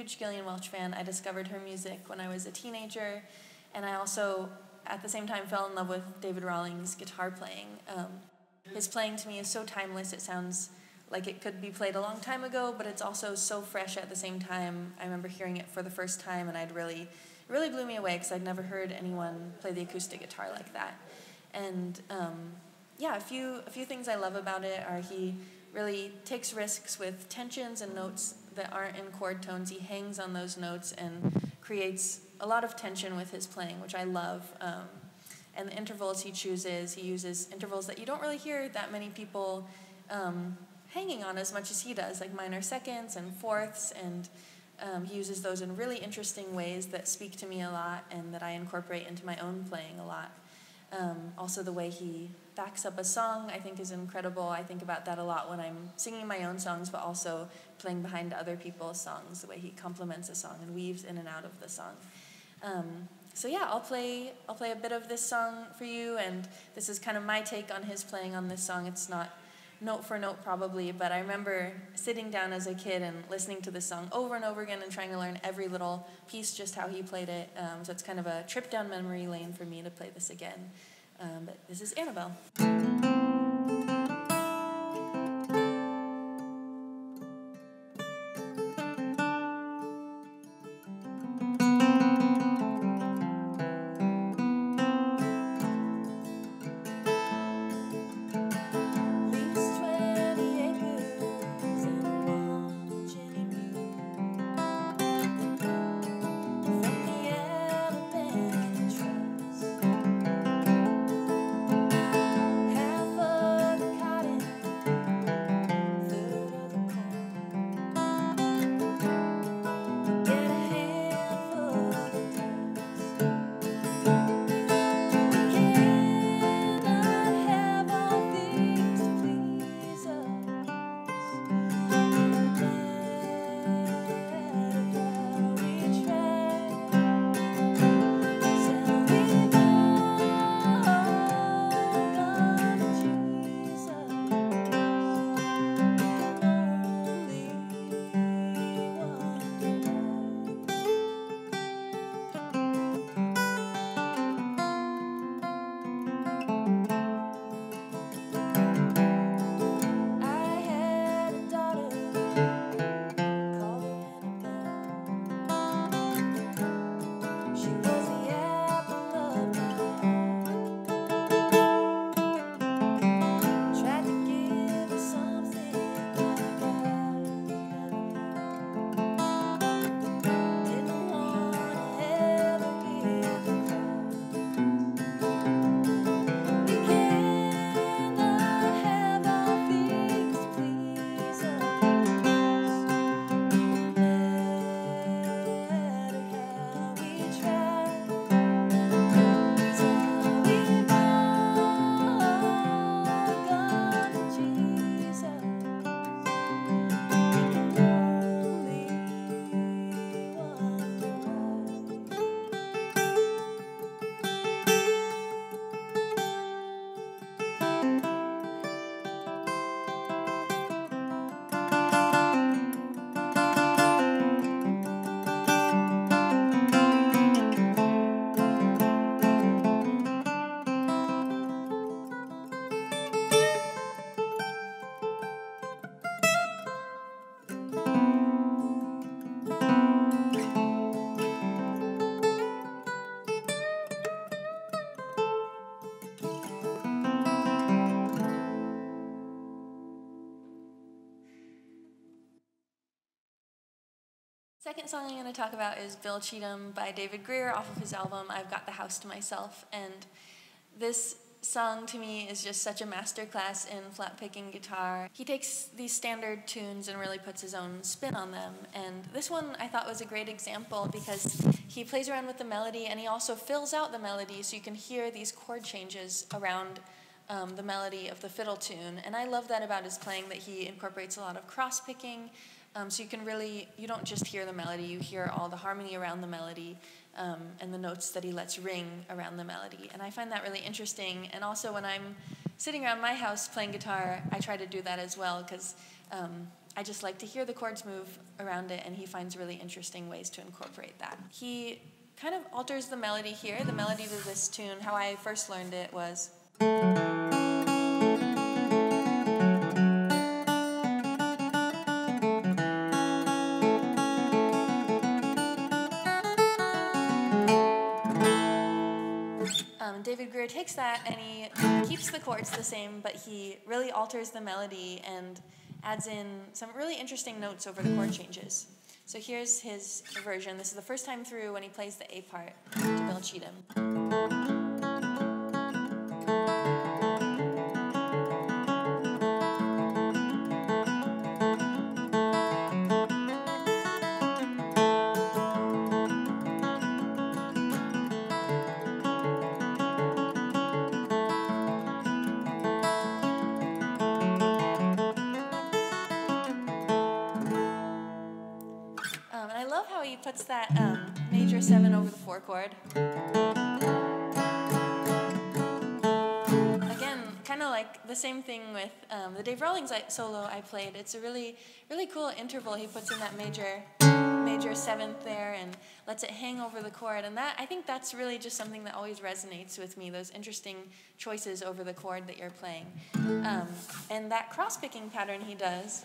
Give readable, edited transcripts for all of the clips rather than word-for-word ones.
huge Gillian Welch fan. I discovered her music when I was a teenager, and I also, at the same time, fell in love with David Rawlings' guitar playing. His playing to me is so timeless. It sounds like it could be played a long time ago, but it's also so fresh at the same time. I remember hearing it for the first time, and it really blew me away because I'd never heard anyone play the acoustic guitar like that. And yeah, a few things I love about it are he really takes risks with tensions and notes that aren't in chord tones. He hangs on those notes and creates a lot of tension with his playing, which I love. And the intervals he chooses, he uses intervals that you don't really hear that many people hanging on as much as he does, like minor seconds and fourths, and he uses those in really interesting ways that speak to me a lot and that I incorporate into my own playing a lot. Also the way he backs up a song I think is incredible. I think about that a lot when I'm singing my own songs, but also playing behind other people's songs, the way he complements a song and weaves in and out of the song. So yeah, I'll play a bit of this song for you, and this is kind of my take on his playing on this song. It's not note for note probably, but I remember sitting down as a kid and listening to this song over and over again and trying to learn every little piece, just how he played it. So it's kind of a trip down memory lane for me to play this again. But this is Annabelle. Second song I'm going to talk about is Bill Cheatham by David Greer off of his album I've Got the House to Myself. And this song to me is just such a masterclass in flat-picking guitar. He takes these standard tunes and really puts his own spin on them. And this one I thought was a great example because he plays around with the melody and he also fills out the melody so you can hear these chord changes around the melody of the fiddle tune. And I love that about his playing, that he incorporates a lot of cross-picking. So you can really, you don't just hear the melody, you hear all the harmony around the melody and the notes that he lets ring around the melody. And I find that really interesting. And also when I'm sitting around my house playing guitar, I try to do that as well because I just like to hear the chords move around it, and he finds really interesting ways to incorporate that. He kind of alters the melody here. The melody to this tune, how I first learned it was... David Greer takes that and he keeps the chords the same, but he really alters the melody and adds in some really interesting notes over the chord changes. So here's his version. This is the first time through when he plays the A part to Bill Cheatham. And I love how he puts that major 7 over the 4 chord. Again, kind of like the same thing with the Dave Rawlings solo I played. It's a really, really cool interval. He puts in that major 7th there and lets it hang over the chord. And that, I think that's really just something that always resonates with me, those interesting choices over the chord that you're playing. And that cross-picking pattern he does,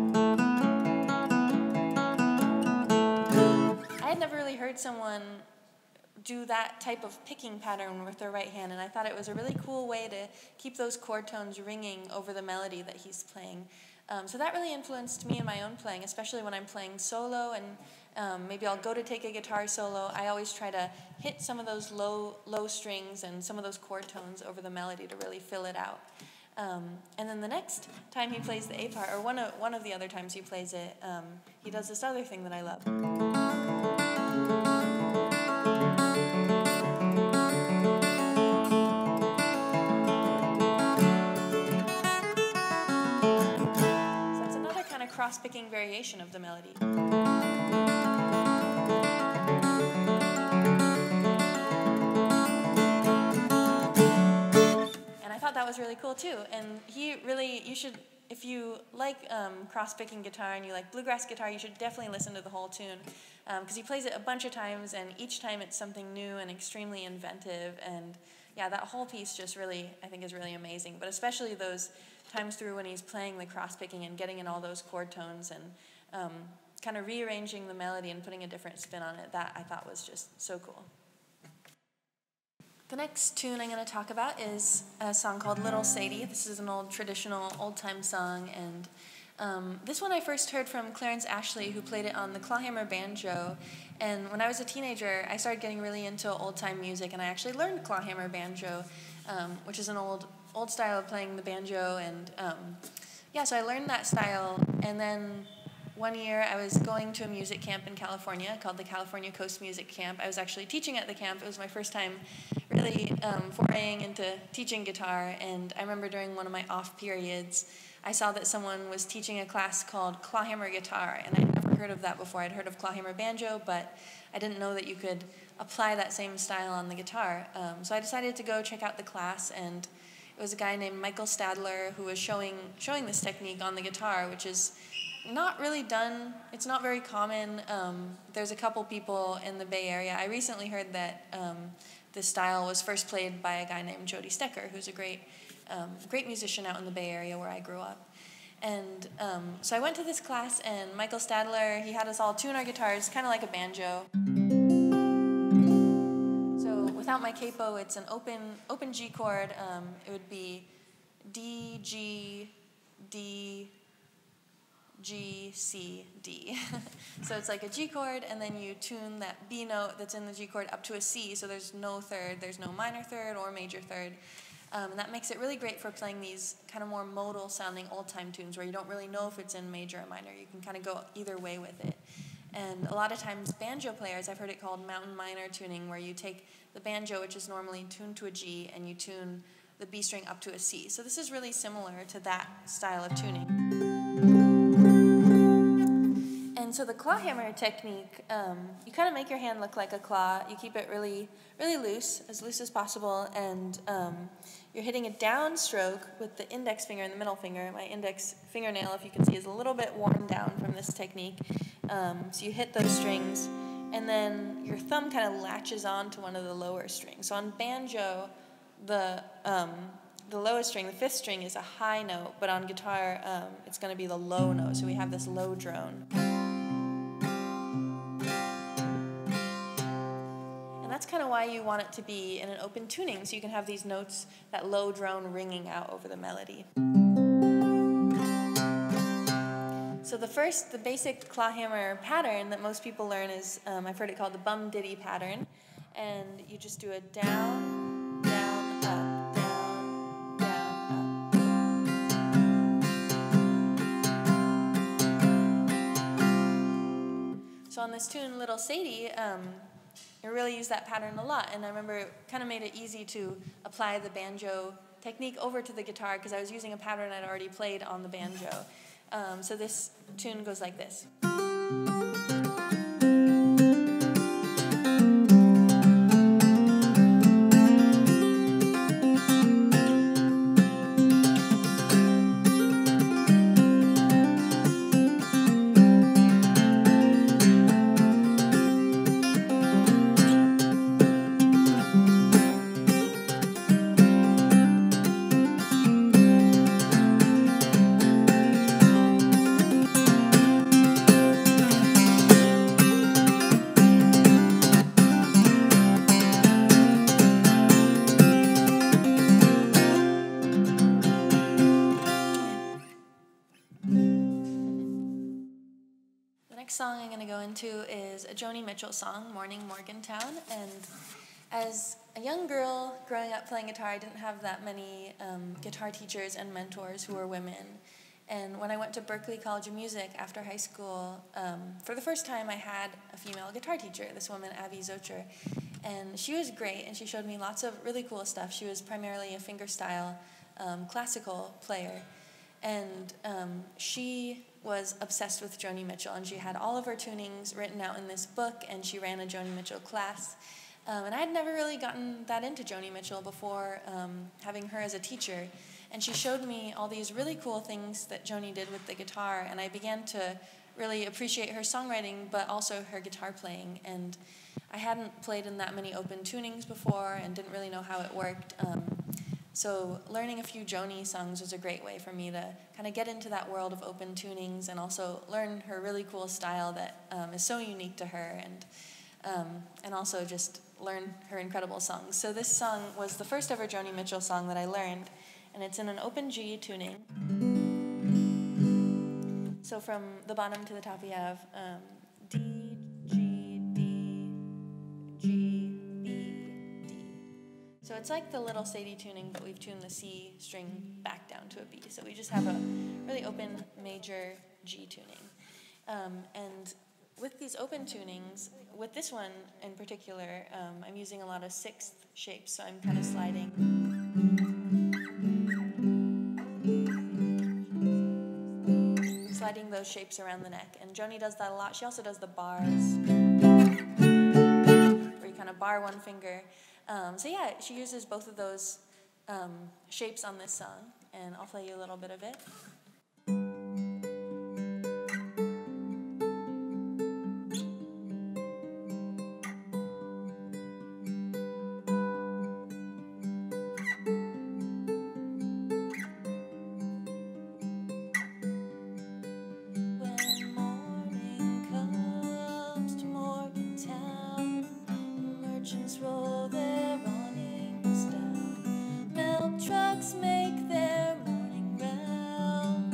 I had never really heard someone do that type of picking pattern with their right hand, and I thought it was a really cool way to keep those chord tones ringing over the melody that he's playing. So that really influenced me in my own playing, especially when I'm playing solo, and maybe I'll go to take a guitar solo. I always try to hit some of those low strings and some of those chord tones over the melody to really fill it out. And then the next time he plays the A part, or one of the other times he plays it, he does this other thing that I love. So it's another kind of cross-picking variation of the melody. That was really cool too, and you should, if you like cross-picking guitar and you like bluegrass guitar, you should definitely listen to the whole tune, because he plays it a bunch of times, and each time it's something new and extremely inventive, and yeah, that whole piece just really, I think, is really amazing, but especially those times through when he's playing the cross-picking and getting in all those chord tones and kind of rearranging the melody and putting a different spin on it, that I thought was just so cool. The next tune I'm going to talk about is a song called Little Sadie. This is an old traditional old-time song, and this one I first heard from Clarence Ashley, who played it on the clawhammer banjo. And when I was a teenager, I started getting really into old-time music, and I actually learned clawhammer banjo, which is an old style of playing the banjo. And yeah, so I learned that style, and then one year I was going to a music camp in California called the California Coast Music Camp. I was actually teaching at the camp. It was my first time really foraying into teaching guitar, and I remember during one of my off periods, I saw that someone was teaching a class called clawhammer guitar, and I'd never heard of that before. I'd heard of clawhammer banjo, but I didn't know that you could apply that same style on the guitar. So I decided to go check out the class, and it was a guy named Michael Stadler who was showing this technique on the guitar, which is not really done. It's not very common. There's a couple people in the Bay Area. I recently heard that this style was first played by a guy named Jody Stecker, who's a great musician out in the Bay Area where I grew up. And so I went to this class, and Michael Stadler, he had us all tune our guitars kind of like a banjo. So without my capo, it's an open G chord. It would be D, G, D, G, C, D. So it's like a G chord, and then you tune that B note that's in the G chord up to a C, so there's no third, there's no minor third or major third. And that makes it really great for playing these kind of more modal sounding old-time tunes where you don't really know if it's in major or minor. You can kind of go either way with it. And a lot of times banjo players, I've heard it called mountain minor tuning, where you take the banjo, which is normally tuned to a G, and you tune the B string up to a C. So this is really similar to that style of tuning. And so the claw hammer technique, you kind of make your hand look like a claw. You keep it really, really loose as possible, and you're hitting a downstroke with the index finger and the middle finger. My index fingernail, if you can see, is a little bit worn down from this technique. So you hit those strings, and then your thumb kind of latches on to one of the lower strings. So on banjo, the lowest string, the fifth string, is a high note, but on guitar, it's going to be the low note. So we have this low drone. And that's kind of why you want it to be in an open tuning, so you can have these notes, that low drone ringing out over the melody. So the basic clawhammer pattern that most people learn is, I've heard it called the bum ditty pattern, and you just do a down, down, up, down, down, up. So on this tune, Little Sadie, I really use that pattern a lot, and I remember it kind of made it easy to apply the banjo technique over to the guitar because I was using a pattern I'd already played on the banjo. So this tune goes like this. Song I'm going to go into is a Joni Mitchell song, Morning Morgantown, and as a young girl growing up playing guitar, I didn't have that many guitar teachers and mentors who were women, and when I went to Berklee College of Music after high school, for the first time I had a female guitar teacher, this woman, Abby Zocher, and she was great, and she showed me lots of really cool stuff. She was primarily a fingerstyle classical player, and she was obsessed with Joni Mitchell, and she had all of her tunings written out in this book, and she ran a Joni Mitchell class. And I had never really gotten that into Joni Mitchell before having her as a teacher, and she showed me all these really cool things that Joni did with the guitar, and I began to really appreciate her songwriting, but also her guitar playing, and I hadn't played in that many open tunings before and didn't really know how it worked. So learning a few Joni songs was a great way for me to kind of get into that world of open tunings and also learn her really cool style that is so unique to her, and also just learn her incredible songs. So this song was the first ever Joni Mitchell song that I learned, and it's in an open G tuning. So from the bottom to the top we have D, G, D, G, so it's like the Little Sadie tuning, but we've tuned the C string back down to a B. So we just have a really open major G tuning. And with these open tunings, with this one in particular, I'm using a lot of sixth shapes. So I'm kind of sliding those shapes around the neck. And Joni does that a lot. She also does the bars, where you kind of bar one finger. So yeah, she uses both of those shapes on this song, and I'll play you a little bit of it. When morning comes to Morgantown, the merchants roll their awnings down. Milk trucks make their morning round.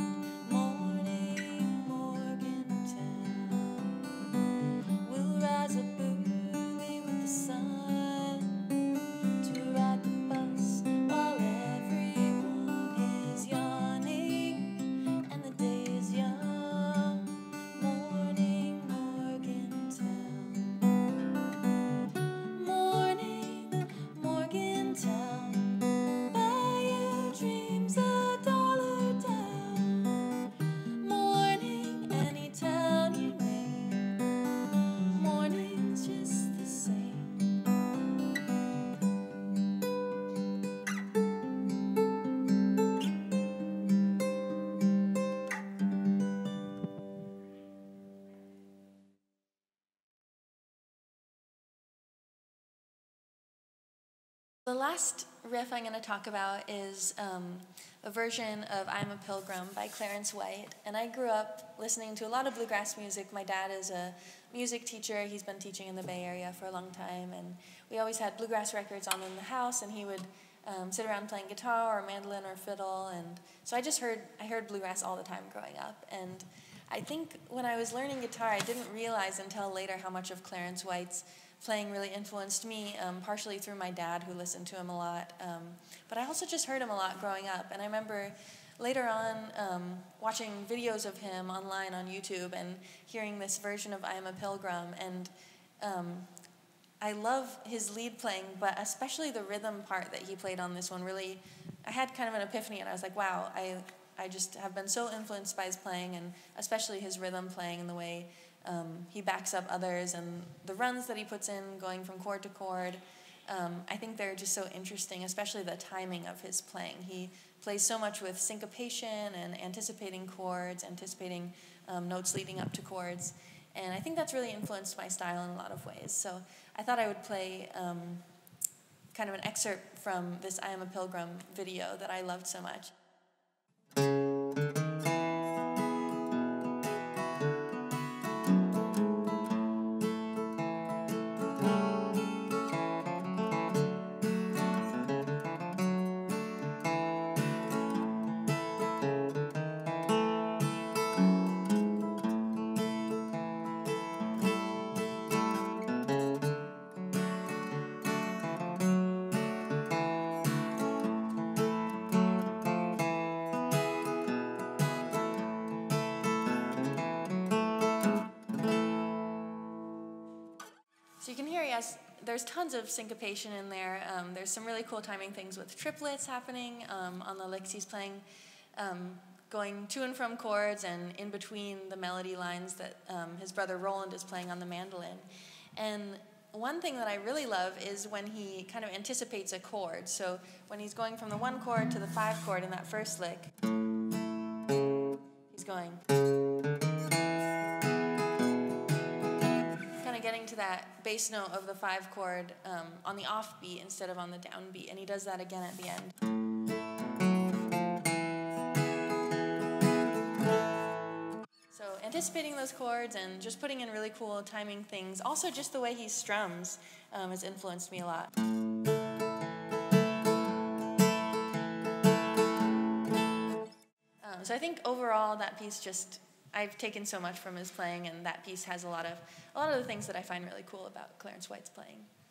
The last riff I'm going to talk about is a version of I'm a Pilgrim by Clarence White. And I grew up listening to a lot of bluegrass music. My dad is a music teacher. He's been teaching in the Bay Area for a long time. And we always had bluegrass records on in the house, and he would sit around playing guitar or mandolin or fiddle. And so I heard bluegrass all the time growing up. And I think when I was learning guitar, I didn't realize until later how much of Clarence White's playing really influenced me, partially through my dad, who listened to him a lot. But I also just heard him a lot growing up. And I remember later on watching videos of him online on YouTube and hearing this version of I Am a Pilgrim. And I love his lead playing, but especially the rhythm part that he played on this one really, I had kind of an epiphany, and I was like, wow, I just have been so influenced by his playing, and especially his rhythm playing and the way he backs up others and the runs that he puts in going from chord to chord. I think they're just so interesting, especially the timing of his playing. He plays so much with syncopation and anticipating chords, anticipating notes leading up to chords. And I think that's really influenced my style in a lot of ways. So I thought I would play kind of an excerpt from this I Am a Pilgrim video that I loved so much. So you can hear, yes, there's tons of syncopation in there. There's some really cool timing things with triplets happening on the licks he's playing, going to and from chords and in between the melody lines that his brother Roland is playing on the mandolin. And one thing that I really love is when he kind of anticipates a chord. So when he's going from the 1 chord to the 5 chord in that first lick, he's going, getting to that bass note of the 5 chord on the off beat instead of on the down beat, and he does that again at the end. So anticipating those chords and just putting in really cool timing things. Also just the way he strums has influenced me a lot. So I think overall that piece just, I've taken so much from his playing, and that piece has a lot of the things that I find really cool about Clarence White's playing.